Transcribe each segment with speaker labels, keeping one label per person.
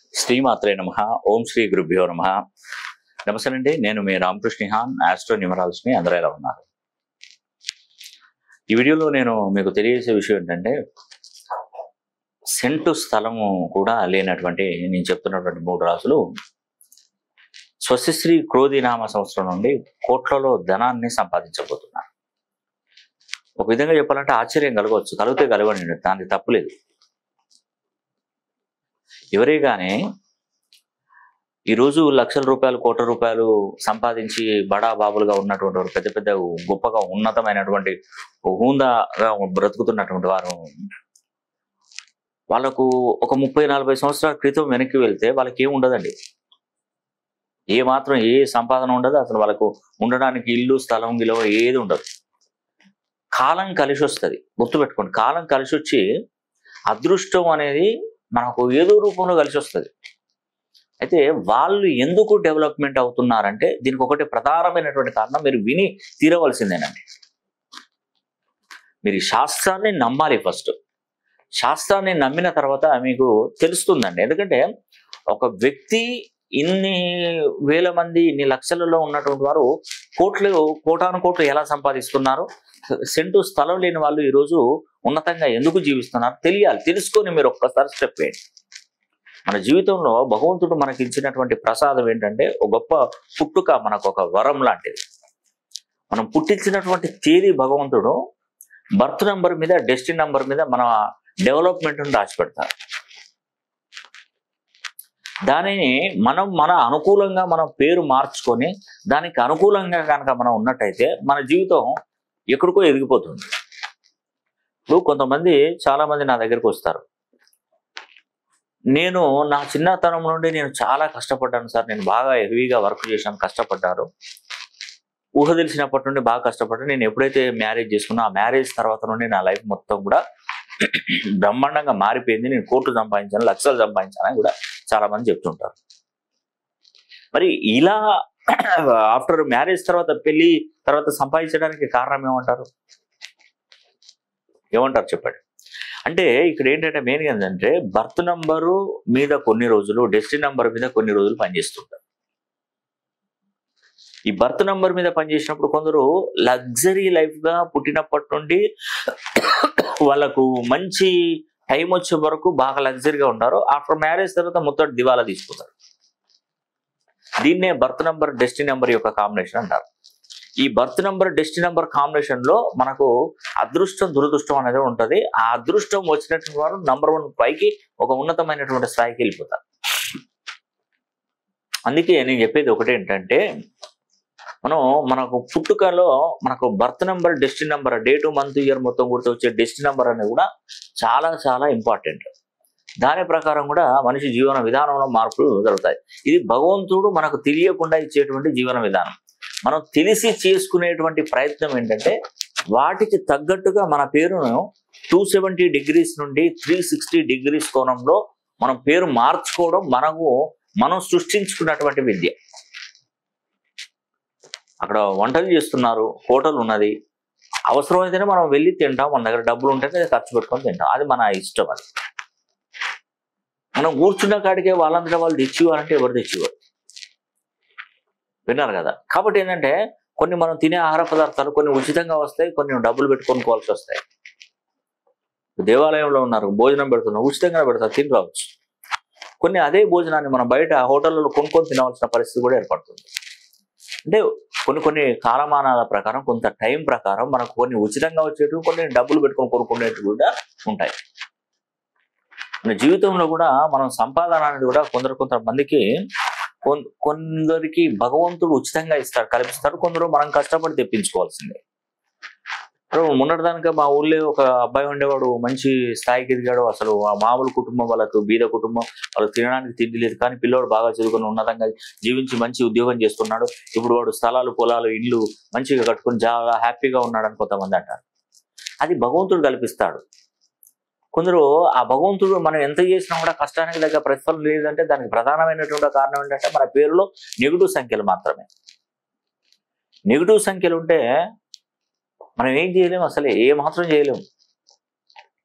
Speaker 1: శ్రీమాత్రే నమః. ఓం శ్రీ గురుభ్యో నమః. నమస్తే అండి, నేను మీ రామకృష్ణహాన్, ఆస్ట్రో న్యూమరాలజీని. అందరూ ఎలా ఉన్నారు? ఈ వీడియోలో నేను మీకు తెలియజేసే విషయం ఏంటంటే, సెంటు స్థలము కూడా లేనటువంటి నేను చెప్తున్నటువంటి 3 రాసులు స్వస్తిశ్రీ క్రోధినామ సంవత్సరం నుండి కోట్లలో ధనాన్ని సంపాదించబోతున్నారు. ఒక విధంగా చెప్పాలంటే ఆశ్చర్యం కలగవచ్చు, కలిగితే కలగండి, దానికి తప్పులేదు. ఎవరే కానీ ఈరోజు లక్షల రూపాయలు, కోట్ల రూపాయలు సంపాదించి బడా బాబులుగా ఉన్నటువంటి వారు, పెద్ద పెద్ద గొప్పగా ఉన్నతమైనటువంటి హూందాగా బ్రతుకుతున్నటువంటి వారు, వాళ్ళకు ఒక 30-40 సంవత్సరాల క్రితం వెనక్కి వెళ్తే వాళ్ళకి ఏమి ఉండదండి. ఏ సంపాదన ఉండదు. అసలు వాళ్ళకు ఉండడానికి ఇల్లు, స్థలం, విలువ ఏది ఉండదు. కాలం కలిసి వస్తుంది. గుర్తుపెట్టుకోండి, కాలం కలిసి వచ్చి అదృష్టం అనేది మనకు ఏదో రూపంలో కలిసి వస్తుంది. అయితే వాళ్ళు ఎందుకు డెవలప్మెంట్ అవుతున్నారంటే దీనికి ఒకటి ప్రధానమైనటువంటి కారణం మీరు విని తీరవలసిందేనండి. మీరు ఈ శాస్త్రాన్ని నమ్మాలి. ఫస్ట్ శాస్త్రాన్ని నమ్మిన తర్వాత మీకు తెలుస్తుందండి. ఎందుకంటే ఒక వ్యక్తి ఇన్ని వేల మంది, ఇన్ని లక్షలలో ఉన్నటువంటి వారు కోటాను కోట్లు ఎలా సంపాదిస్తున్నారు, సెంటు స్థలం లేని వాళ్ళు ఈరోజు ఉన్నతంగా ఎందుకు జీవిస్తున్నారు తెలియాలి. తెలుసుకొని మీరు ఒక్కసారి స్టెప్ వేయండి. మన జీవితంలో భగవంతుడు మనకి ఇచ్చినటువంటి ప్రసాదం ఏంటంటే, ఒక గొప్ప పుట్టుక మనకు ఒక వరం లాంటిది. మనం పుట్టించినటువంటి తేదీ భగవంతుడు బర్త్ నెంబర్ మీద, డెస్టినీ నెంబర్ మీద మన డెవలప్మెంట్ రాసి పెడతారు. దానిని మన అనుకూలంగా మనం పేరు మార్చుకొని దానికి అనుకూలంగా కనుక మనం ఉన్నట్టయితే మన జీవితం ఎక్కడికో ఎదిగిపోతుంది. ఇప్పుడు కొంతమంది, చాలా మంది నా దగ్గరికి వస్తారు. నేను నా చిన్నతనం నుండి నేను చాలా కష్టపడ్డాను సార్, నేను బాగా హెవీగా వర్క్ చేశాను, కష్టపడ్డారు. ఊహ తెలిసినప్పటి నుండి బాగా కష్టపడ్డాను. నేను ఎప్పుడైతే మ్యారేజ్ చేసుకున్నా, ఆ మ్యారేజ్ తర్వాత నుండి నా లైఫ్ మొత్తం కూడా బ్రహ్మాండంగా మారిపోయింది. నేను కోట్లు సంపాదించాను, లక్షలు సంపాదించానని కూడా చాలా మంది చెప్తుంటారు. మరి ఇలా ఆఫ్టర్ మ్యారేజ్ తర్వాత, పెళ్లి తర్వాత సంపాదించడానికి కారణం ఏమంటారు చెప్పండి. అంటే ఇక్కడ ఏంటంటే మెయిన్ ఏంటంటే బర్త్ నంబరు మీద కొన్ని రోజులు, డెస్టినీ నంబర్ మీద కొన్ని రోజులు పనిచేస్తుంటారు. ఈ బర్త్ నంబర్ మీద పనిచేసినప్పుడు కొందరు లగ్జరీ లైఫ్ గా పుట్టినప్పటి నుండి వాళ్ళకు మంచి టైం వచ్చే వరకు బాగా లగ్జరీగా ఉంటారు. ఆఫ్టర్ మ్యారేజ్ తర్వాత మొత్తం దివాలా తీసుకుంటారు. దీన్నే బర్త్ నంబర్, డెస్టినీ నంబర్ యొక్క కాంబినేషన్ అంటారు. ఈ birth number, destiny number combination లో మనకు అదృష్టం, దురదృష్టం అనేది ఉంటుంది. ఆ అదృష్టం వచ్చినటువంటి వారు నంబర్ 1 పైకి, ఒక ఉన్నతమైనటువంటి స్థాయికి వెళ్ళిపోతారు. అందుకే నేను చెప్పేది ఒకటి ఏంటంటే, మనకు పుట్టుకలో మనకు birth number, destiny number, date, month, year మొత్తం గుర్తు వచ్చే డెస్టినీ నెంబర్ అనేది కూడా చాలా చాలా ఇంపార్టెంట్. దాని ప్రకారం కూడా మనిషి జీవన విధానంలో మార్పులు జరుగుతాయి. ఇది భగవంతుడు మనకు తెలియకుండా ఇచ్చేటువంటి జీవన విధానం. మనం తెలిసి చేసుకునేటువంటి ప్రయత్నం ఏంటంటే, వాటికి తగ్గట్టుగా మన పేరును 270 డిగ్రీస్ నుండి 360 డిగ్రీస్ కోణంలో మనం పేరు మార్చుకోవడం మనం సృష్టించుకున్నటువంటి విద్య. అక్కడ వంటలు చేస్తున్నారు, హోటల్ ఉన్నది, అవసరమైతేనే మనం వెళ్ళి తింటాం, మన దగ్గర డబ్బులు ఉంటేనే ఖర్చు పెట్టుకొని తింటాం. అది మన ఇష్టం. అది మనం కూర్చున్న కాడికే వాళ్ళంతటా వాళ్ళు తెచ్చివ్వాలంటే ఎవరు తెచ్చివ్వరు. విన్నారు కదా. కాబట్టి ఏంటంటే కొన్ని మనం తినే ఆహార పదార్థాలు కొన్ని ఉచితంగా వస్తాయి, కొన్ని డబ్బులు పెట్టుకోవాల్సి వస్తాయి. దేవాలయంలో ఉన్నారు, భోజనం పెడుతున్నారు, ఉచితంగా పెడతారు, తిని రావచ్చు. కొన్ని అదే భోజనాన్ని మనం బయట హోటళ్ళలో కొనుక్కొని తినవలసిన పరిస్థితి కూడా ఏర్పడుతుంది. అంటే కొన్ని కాలమానాల ప్రకారం, కొంత టైం ప్రకారం మనకు కొన్ని ఉచితంగా వచ్చేటివి, కొన్ని డబ్బులు పెట్టుకొని కొనుక్కునేటివి కూడా ఉంటాయి. మన జీవితంలో కూడా మనం సంపాదన అనేది కూడా కొంతమందికి, కొందరికి భగవంతుడు ఉచితంగా కల్పిస్తాడు, కొందరు మనం కష్టపడి తెప్పించుకోవాల్సిందే. మొన్నటిదానిక మా ఊళ్ళో ఒక అబ్బాయి ఉండేవాడు, మంచి స్థాయికి ఎదిగాడు. అసలు ఆ మామూలు కుటుంబం, వాళ్ళకు బీద కుటుంబం, వాళ్ళకి తినడానికి తిండి లేదు. కానీ పిల్లోడు బాగా చదువుకొని ఉన్నతంగా జీవించి మంచి ఉద్యోగం చేస్తున్నాడు. ఇప్పుడు వాడు స్థలాలు, పొలాలు, ఇల్లు మంచిగా కట్టుకొని చాలా హ్యాపీగా ఉన్నాడని కొంతమంది అంటారు. అది భగవంతుడు కల్పిస్తాడు. కొందరు ఆ భగవంతుడు మనం ఎంత చేసినా కూడా కష్టానికి దగ్గర ప్రతిఫలం లేదంటే దానికి ప్రధానమైనటువంటి కారణం ఏంటంటే మన పేరులో నెగిటివ్ సంఖ్యలు మాత్రమే. నెగిటివ్ సంఖ్యలు ఉంటే మనం ఏం చేయలేము, అసలు ఏ మాత్రం చేయలేము.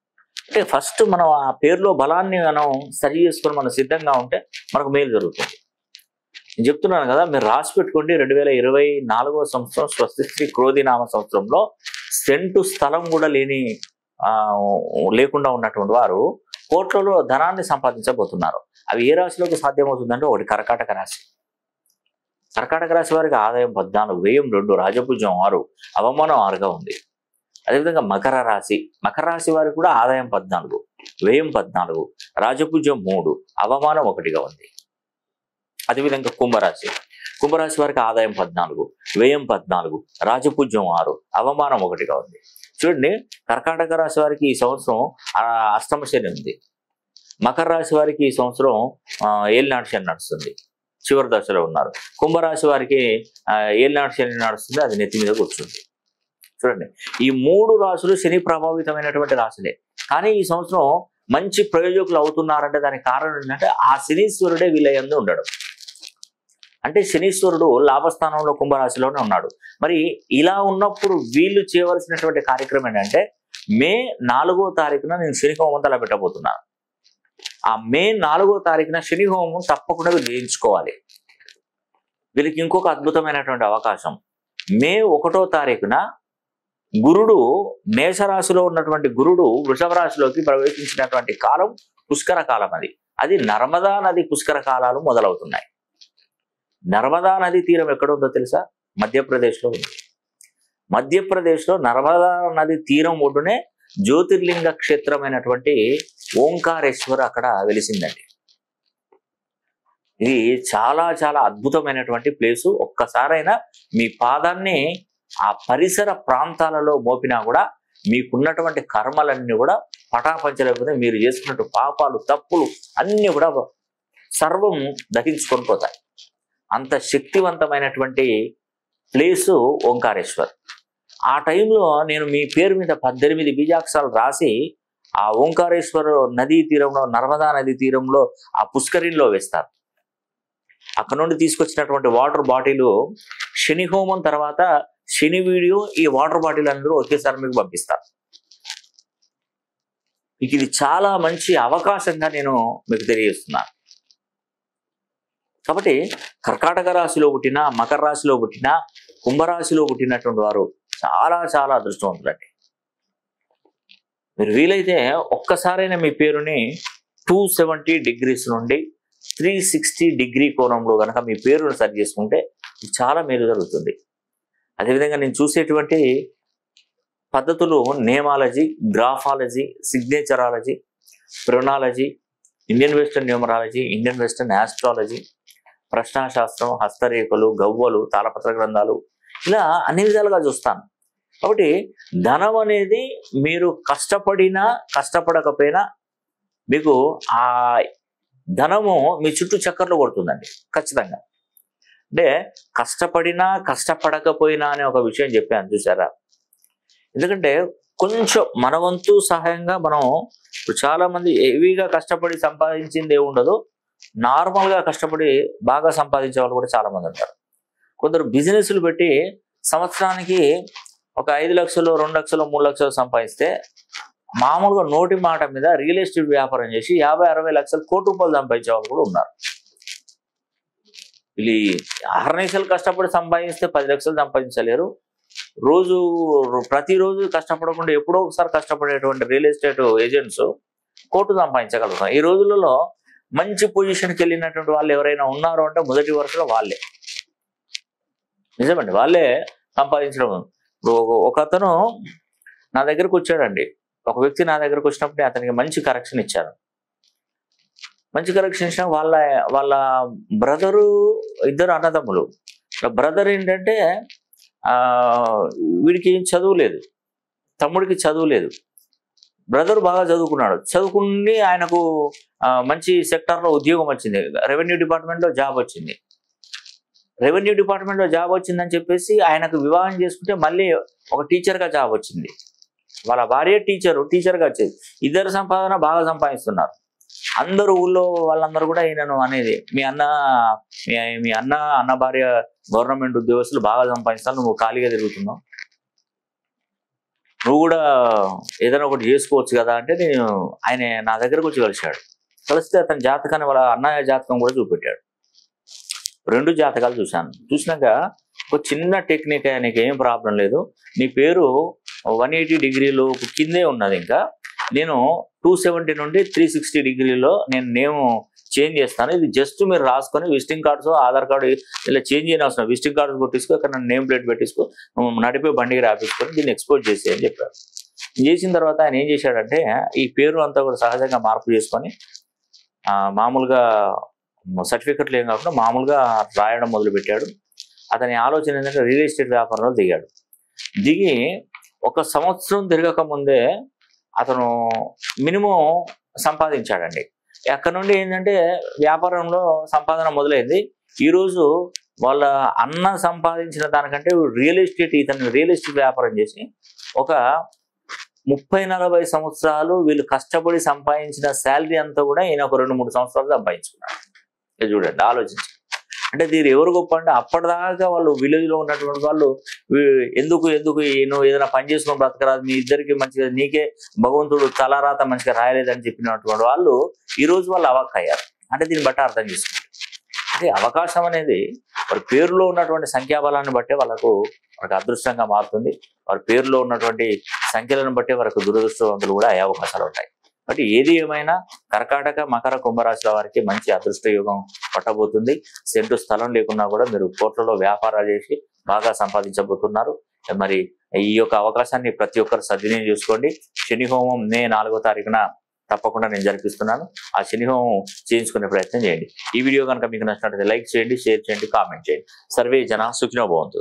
Speaker 1: అంటే ఫస్ట్ మనం ఆ పేరులో బలాన్ని మనం సరి చేసుకొని మనం సిద్ధంగా ఉంటే మనకు మేలు జరుగుతుంది. నేను చెప్తున్నాను కదా, మీరు రాసి పెట్టుకోండి. 2024వ సంవత్సరం స్వస్తి క్రోధినామ సంవత్సరంలో సెంటు స్థలం కూడా లేకుండా ఉన్నటువంటి వారు కోట్లలో ధనాన్ని సంపాదించబోతున్నారు. అవి ఏ రాశిలోకి సాధ్యమవుతుందంటే, ఒకటి కర్కాటక రాశి. కర్కాటక రాశి వారికి ఆదాయం 14, వ్యయం 2, రాజపూజ్యం 6, అవమానం 6గా ఉంది. అదేవిధంగా మకర రాశి వారికి కూడా ఆదాయం 14, వ్యయం 14, రాజపూజ్యం 3, అవమానం 1గా ఉంది. అదేవిధంగా కుంభరాశి వారికి ఆదాయం 14, వ్యయం 14, రాజపూజ్యం 6, అవమానం 1గా ఉంది. చూడండి, కర్కాటక రాశి వారికి ఈ సంవత్సరం అష్టమ శని ఉంది. మకర రాశి వారికి ఈ సంవత్సరం ఏలినాటి శని నడుస్తుంది, చివరి దశలో ఉన్నారు. కుంభరాశి వారికి ఏలినాటి శని నడుస్తుంది, అది నెత్తి మీద కూర్చుంది. చూడండి, ఈ 3 రాశులు శని ప్రభావితమైనటువంటి రాశులే. కానీ ఈ సంవత్సరం మంచి ప్రయోజకులు అవుతున్నారంటే దానికి కారణం ఏంటంటే, ఆ శనీశ్వరుడే వీళ్ళయందు ఉండడం. అంటే శనీశ్వరుడు లాభస్థానంలో కుంభరాశిలోనే ఉన్నాడు. మరి ఇలా ఉన్నప్పుడు వీళ్ళు చేయవలసినటువంటి కార్యక్రమం ఏంటంటే, మే 4వ తారీఖున నేను శని హోమం తలపెట్టబోతున్నాను. ఆ మే 4వ తారీఖున శని హోమం తప్పకుండా వీళ్ళు చేయించుకోవాలి. వీళ్ళకి ఇంకొక అద్భుతమైనటువంటి అవకాశం, మే 1వ తారీఖున గురుడు మేషరాశిలో ఉన్నటువంటి గురుడు వృషభ రాశిలోకి ప్రవేశించినటువంటి కాలం పుష్కర కాలం. అది నర్మదా నది పుష్కర కాలాలు మొదలవుతున్నాయి. నర్మదా నది తీరం ఎక్కడుందో తెలుసా? మధ్యప్రదేశ్లో ఉంది. మధ్యప్రదేశ్లో నర్మదా నది తీరం ఒడ్డునే జ్యోతిర్లింగ క్షేత్రమైనటువంటి ఓంకారేశ్వర్ అక్కడ వెలిసిందండి. ఇది చాలా చాలా అద్భుతమైనటువంటి ప్లేసు. ఒక్కసారైనా మీ పాదాన్ని ఆ పరిసర ప్రాంతాలలో మోపినా కూడా మీకున్నటువంటి కర్మలన్నీ కూడా పటాపంచలేకపోతే, మీరు చేసుకున్నట్టు పాపాలు తప్పులు అన్నీ కూడా సర్వం దహించుకొని పోతాయి. అంత శక్తివంతమైనటువంటి ప్లేసు ఓంకారేశ్వర్. ఆ టైంలో నేను మీ పేరు మీద 18 బీజాక్షరాలు రాసి ఆ ఓంకారేశ్వర నదీ తీరంలో, నర్మదా నదీ తీరంలో ఆ పుష్కరిణిలో వేస్తారు. అక్కడ నుండి తీసుకొచ్చినటువంటి వాటర్ బాటిల్ శని హోమం తర్వాత శని వీడియో, ఈ వాటర్ బాటిల్ అందరూ ఒకేసారి మీకు పంపిస్తారు. మీకు ఇది చాలా మంచి అవకాశంగా నేను మీకు తెలియజేస్తున్నాను. కాబట్టి కర్కాటక రాశిలో పుట్టిన, మకర రాశిలో పుట్టిన, కుంభరాశిలో పుట్టినటువంటి వారు చాలా చాలా అదృష్టవంతులండి. మీరు వీలైతే ఒక్కసారైనా మీ పేరుని 270 డిగ్రీస్ నుండి 360 డిగ్రీ కోణంలో కనుక మీ పేరును సరి చేసుకుంటే చాలా మేలు జరుగుతుంది. అదేవిధంగా నేను చూసేటువంటి పద్ధతులు నేమాలజీ, గ్రాఫాలజీ, సిగ్నేచరాలజీ, ప్రోనాలజీ, Indian western numerology, Indian western astrology, ప్రశ్నాశాస్త్రం, హస్తరేఖలు, గవ్వలు, తాళపత్ర గ్రంథాలు, ఇలా అన్ని విధాలుగా చూస్తాను. కాబట్టి ధనం అనేది మీరు కష్టపడినా కష్టపడకపోయినా మీకు ఆ ధనము మీ చుట్టూ చక్కర్లు కొడుతుందండి ఖచ్చితంగా. అంటే కష్టపడినా కష్టపడకపోయినా అనే ఒక విషయం చెప్పాను చూసారా. ఎందుకంటే కొంచెం మన వంతు సహాయంగా మనం చాలా మంది హెవీగా కష్టపడి సంపాదించింది ఏముండదు, నార్మల్గా కష్టపడి బాగా సంపాదించే వాళ్ళు కూడా చాలా మంది ఉంటారు. కొందరు బిజినెస్లు పెట్టి సంవత్సరానికి ఒక 5 లక్షలు, 2 లక్షలు, 3 లక్షలు సంపాదిస్తే మామూలుగా నోటి మాట మీద రియల్ ఎస్టేట్ వ్యాపారం చేసి 50-60 లక్షలు, కోటి రూపాయలు సంపాదించే వాళ్ళు కూడా ఉన్నారు. వీళ్ళు 6 నిమిషాలు కష్టపడి సంపాదిస్తే 10 లక్షలు సంపాదించలేరు. ప్రతిరోజు కష్టపడకుండా ఎప్పుడో ఒకసారి కష్టపడేటువంటి రియల్ ఎస్టేట్ ఏజెంట్స్ కోట్లు సంపాదించగలుగుతారు. ఈ రోజులలో మంచి పొజిషన్కి వెళ్ళినటువంటి వాళ్ళు ఎవరైనా ఉన్నారు అంటే మొదటి వరుసలో వాళ్ళే. నిజమండి, వాళ్ళే సంపాదించడం. ఒక అతను నా దగ్గరకు వచ్చాడండి. ఒక వ్యక్తి నా దగ్గరకు వచ్చినప్పుడు అతనికి మంచి కరెక్షన్ ఇచ్చాను. మంచి కరెక్షన్ ఇచ్చిన వాళ్ళ బ్రదరు, ఇద్దరు అన్నదమ్ములు. బ్రదర్ ఏంటంటే వీడికి ఏం చదువు లేదు, తమ్ముడికి చదువు లేదు. బ్రదర్ బాగా చదువుకున్నాడు. చదువుకుని ఆయనకు మంచి సెక్టార్లో ఉద్యోగం వచ్చింది, రెవెన్యూ డిపార్ట్మెంట్లో జాబ్ వచ్చింది. రెవెన్యూ డిపార్ట్మెంట్లో జాబ్ వచ్చిందని చెప్పేసి ఆయనకు వివాహం చేసుకుంటే మళ్ళీ ఒక టీచర్గా జాబ్ వచ్చింది. వాళ్ళ భార్య టీచర్గా వచ్చేది. ఇద్దరు సంపాదన బాగా సంపాదిస్తున్నారు. అందరూ ఊళ్ళో వాళ్ళందరూ కూడా ఈయనను అనేది, మీ అన్న భార్య గవర్నమెంట్ ఉద్యోగస్తులు బాగా సంపాదిస్తారు, నువ్వు ఖాళీగా తిరుగుతున్నావు. నువ్వు కూడా ఏదైనా ఒకటి చేసుకోవచ్చు కదా అంటే ఆయన నా దగ్గరకు వచ్చి కలిశాడు. కలిస్తే అతని జాతకాన్ని వాళ్ళ అన్నయ్య జాతకం కూడా చూపెట్టాడు. 2 జాతకాలు చూశాను. చూసినాక ఒక చిన్న టెక్నిక్, నీకు ఏం ప్రాబ్లం లేదు, నీ పేరు 180 డిగ్రీలు కిందే ఉన్నది, ఇంకా నేను 270 నుండి 360 డిగ్రీలో నేను నేమ్ చేంజ్ చేస్తాను, ఇది జస్ట్ మీరు రాసుకొని విజిటింగ్ కార్డ్స్ ఆధార్ కార్డు ఇలా చేంజ్ చేయని అవసరం, విజిటింగ్ కార్డ్స్ కొట్టించుకో, అక్కడ నేమ్ ప్లేట్ పెట్టించుకో, నడిపే బండికి రాపించుకొని దీన్ని ఎక్స్పోర్ట్ చేసి అని చెప్పారు. చేసిన తర్వాత ఆయన ఏం చేశాడంటే ఈ పేరు అంతా కూడా సహజంగా మార్పు చేసుకొని మామూలుగా సర్టిఫికెట్లు ఏం కాకుండా మామూలుగా రాయడం మొదలుపెట్టాడు. అతని ఆలోచన ఏంటంటే రియల్ ఎస్టేట్ వ్యాపారంలో దిగాడు. దిగి 1 సంవత్సరం తిరగక ముందే అతను మినిమం సంపాదించాడండి. అక్కడ నుండి ఏంటంటే వ్యాపారంలో సంపాదన మొదలైంది. ఈరోజు వాళ్ళ అన్న సంపాదించిన దానికంటే ఇతను రియల్ ఎస్టేట్ వ్యాపారం చేసి ఒక 30-40 సంవత్సరాలు వీళ్ళు కష్టపడి సంపాదించిన శాలరీ అంతా కూడా ఈయన ఒక 2-3 సంవత్సరాలు సంపాదించుకున్నాడు. చూడండి, ఆలోచించి. అంటే దీని ఎవరు గొప్ప అంటే అప్పటిదాకా వాళ్ళు విలేజ్లో ఉన్నటువంటి వాళ్ళు ఎందుకు నువ్వు ఏదైనా పని చేసుకుని బ్రతకరాదు, మీ ఇద్దరికి మంచిగా, నీకే భగవంతుడు తలరాత మంచిగా రాయలేదని చెప్పినటువంటి వాళ్ళు ఈరోజు వాళ్ళు అవాక్కయ్యారు. అంటే దీన్ని బట్టి అర్థం చేసుకుంటారు. అంటే అవకాశం అనేది వారి పేరులో ఉన్నటువంటి సంఖ్యాబలాన్ని బట్టే వాళ్ళకి అదృష్టంగా మారుతుంది. వారి పేరులో ఉన్నటువంటి సంఖ్యలను బట్టే వారికి దురదృష్టవంతులు కూడా అయ్యే అవకాశాలు ఉంటాయి. బట్ ఏది ఏమైనా కర్కాటక, మకర, కుంభరాశుల వారికి మంచి అదృష్ట యోగం పట్టబోతుంది. సెంటు స్థలం లేకున్నా కూడా మీరు కోట్లలో వ్యాపారాలు చేసి బాగా సంపాదించబోతున్నారు. మరి ఈ యొక్క అవకాశాన్ని ప్రతి ఒక్కరు సద్వినియోగం చేసుకోండి. శని హోమం మే 4వ తారీఖున తప్పకుండా నేను జరిపిస్తున్నాను. ఆ శని హోమం చేయించుకునే ప్రయత్నం చేయండి. ఈ వీడియో కనుక మీకు నచ్చినట్లయితే లైక్ చేయండి, షేర్ చేయండి, కామెంట్ చేయండి. సర్వే జన సుఖినో భవంతు.